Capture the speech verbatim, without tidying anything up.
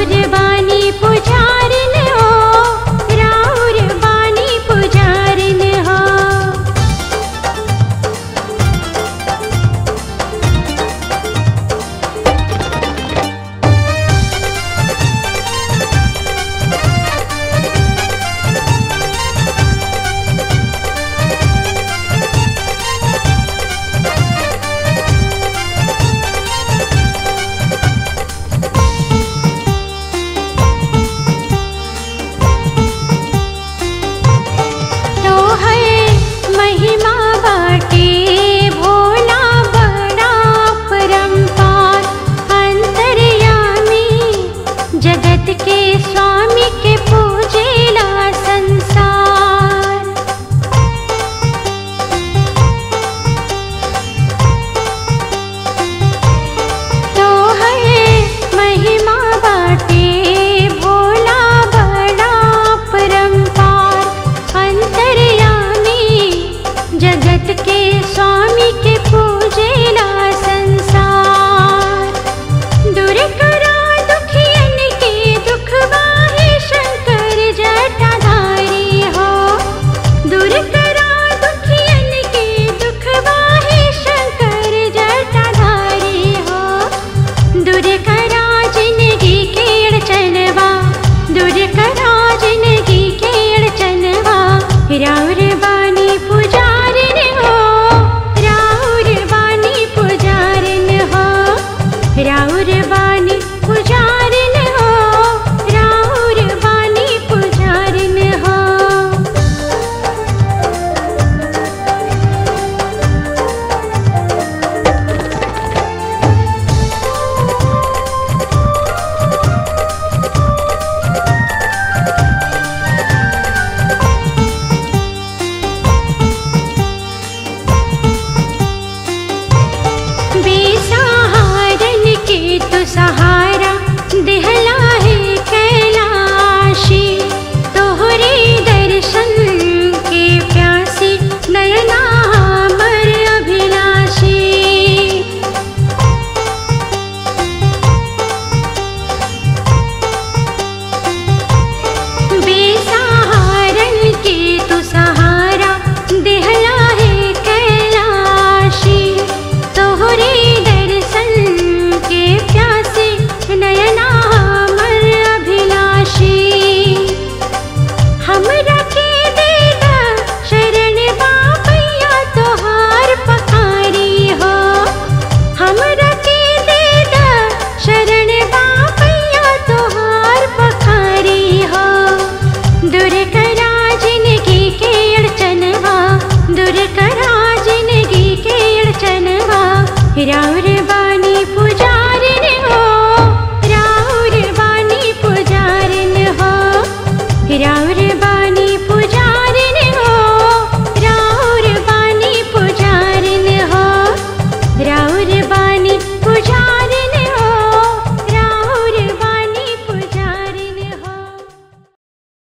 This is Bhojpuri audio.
राउर बानी पुजारिन हो, राउर बानी पुजारिन हो। महिमा बाटे भोला बड़ा परम्पार, अंतर्यामी जगत के स्वामी के पूजेला संसार। तो है महिमा बाटे भोला बड़ा परम्पार, अंतर्यामी जगत के स्वामी के पूजेला संसार। दूर करा दुखियन के दुखवा हे शंकर जटाधारी हो, दूर करा दुखियन के दुखवा हे शंकर जटाधारी हो। दूर करा जिंदगी के अड़चनवा, दूर करा जिंदगी के अड़चनवा, राउर बानी पुजारिन हो, राउर बानी पुजारिन हो, राउर बानी पुजारिन हो, राउर बानी पुजारिन हो। बेसहारन के तो सहारा देहला है कैलाशी, तोहरे दर्शन के प्यासी नयना हमर अभिलाषी। बेसहारन के तो सहारा देहला है कैलाशी, तोहरे दर्शन के प्यासे नयना हमर अभिलाषी। हमरा के दे दा शरण बाबैया तोहार पखारी हो, हमरा के दे दा शरण बाबैया तोहार पखारी हो। दूर करा जिंदगी के अड़चनवा, दूर करा जिंदगी के अड़चनवा, राउर